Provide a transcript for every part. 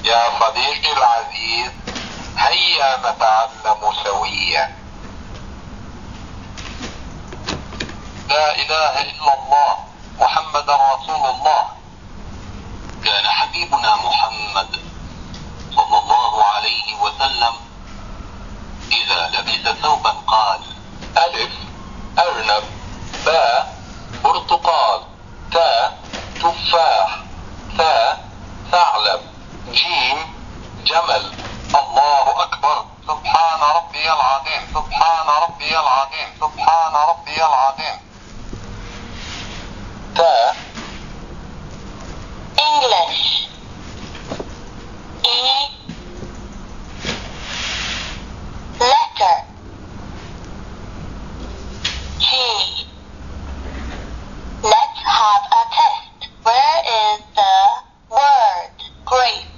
يا صديقي العزيز، هيا نتعلم سويا. لا إله إلا الله محمد رسول الله. كان حبيبنا محمد صلى الله عليه وسلم إذا لبس ثوبا قال: ألف أرنب، باء برتقال، تاء تفاح، ثاء ثعلب، جيم جمل. الله أكبر. سبحان ربي العظيم، سبحان ربي العظيم، سبحان ربي العظيم. تاء English. E letter. G. Let's have a test. Where is the word grape?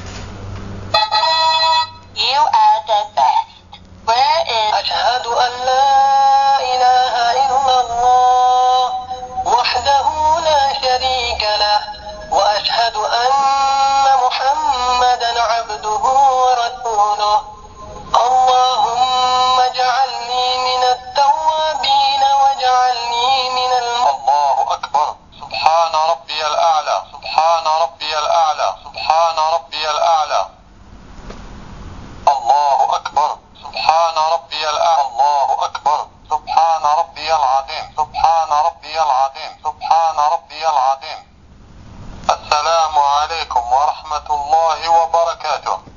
You are the best. Where is أشهد أن لا إله إلا الله وحده لا شريك له، وأشهد أن محمدا عبده ورسوله. اللهم اجعلني من التوابين واجعلني من الله أكبر. سبحان ربي الأعلى، سبحان ربي الأعلى، سبحان ربي الأعلى. الله أكبر. سبحان ربي الأعلى. الله أكبر. سبحان ربي العظيم، سبحان ربي العظيم، سبحان ربي العظيم. السلام عليكم ورحمة الله وبركاته.